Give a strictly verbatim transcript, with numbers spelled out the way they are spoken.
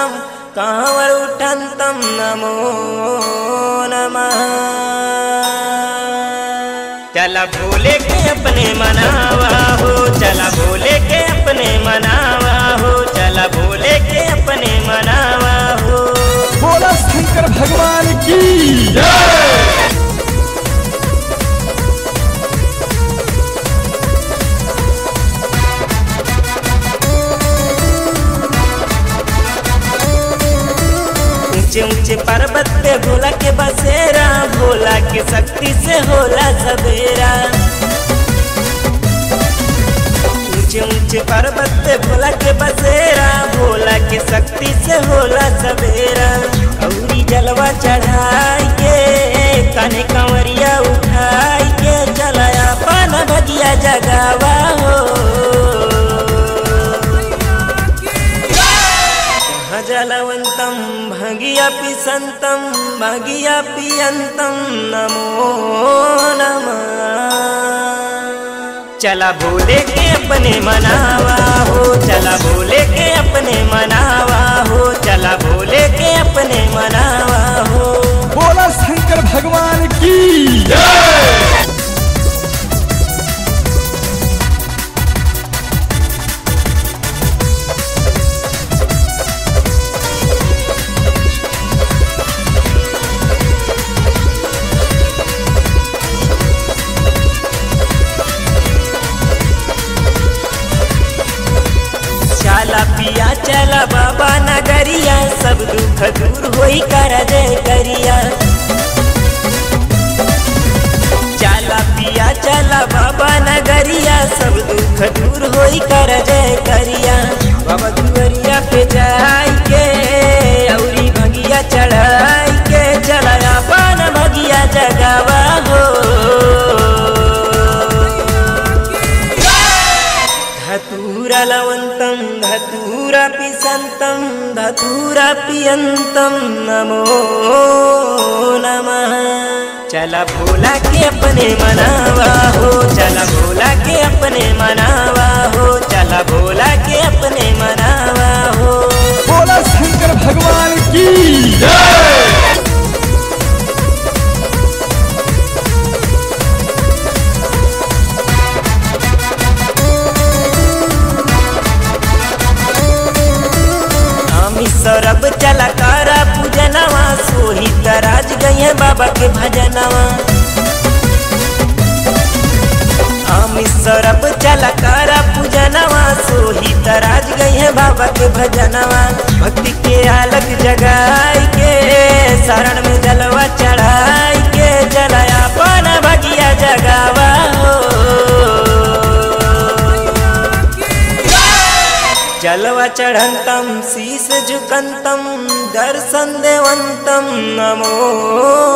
वहंतम कांवर उठंतम नमो नमः। चला भोले के अपने मनावा हो, चला भोले के अपने मनावा हो, चला भोले के अपने मनावा हो। बोला शंकर भगवान की जय। ऊंचे ऊंचे पर्वत पे भोला के बसेरा, भोला के शक्ति से होला सवेरा। ऊंचे ऊंचे पर्वत पे भोला के बसेरा, भोला के शक्ति से होला सवेरा। औरी जलवा चढ़ाई के काने कंवरिया उठाई के, चलाया पान भगिया जगावा हो। जलवंतम भगिया पिसंतम भगिया पियंतम नमो नमः। चला भोले के अपने मनावा हो, चला भोले के अपने मनावा हो, चला भोले के अपने मनावा हो। बोला शंकर भगवान की जय। चला पिया चला बाबा नगरिया, सब दुख दूर होई कर जय करिया। चला पिया चला बाबा नगरिया, सब दुख दूर होई कर जय करिया। बाबा दुआरिया पे जाई के औरी भगिया चढ़ाई के, चलाया पान भगिया जगावा हो। धतूरा लवंतम धतूरा पिसंतम धतूरा पियंतम नमो नमः। चला भोला के अपने मनावा हो, चला भोला के अपने मनावा हो, चला भोला के अपने मनावा हो। बोला शंकर भगवान की जय। सरब चला कारा पूजनवा, सोही तराज गए बाबा के भजनवा। आमी सरब चला कारा पूजनवा, सोही तराज गए बाबा के भजनवा। भक्ति के आलक जगाई के शरण में जलवा चढ़ाई के, जलाया पान भगिया जगावा हो। जलवा चढ़ंतम शीस झुकंतम दर्शन देवंतम नमो